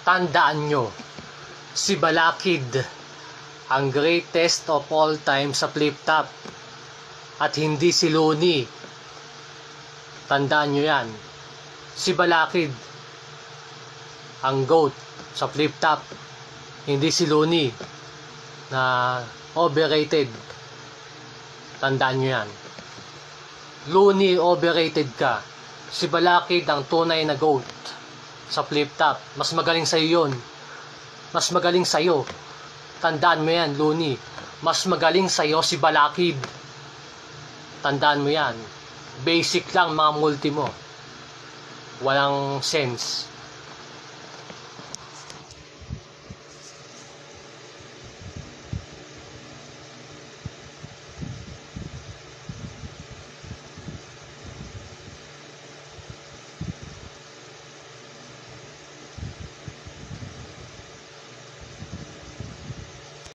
Tandaan nyo, si Balakid ang greatest of all time sa flip top at hindi si Looney. Tandaan nyo yan. Si Balakid ang GOAT sa flip top, hindi si Looney na overrated. Tandaan nyo yan. Looney, overrated ka. Si Balakid ang tunay na GOAT sa flip top. Mas magaling sa'yo yun. Mas magaling sa'yo. Tandaan mo yan, Looney. Mas magaling sa'yo si Balakid. Tandaan mo yan. Basic lang mga multi mo. Walang sense.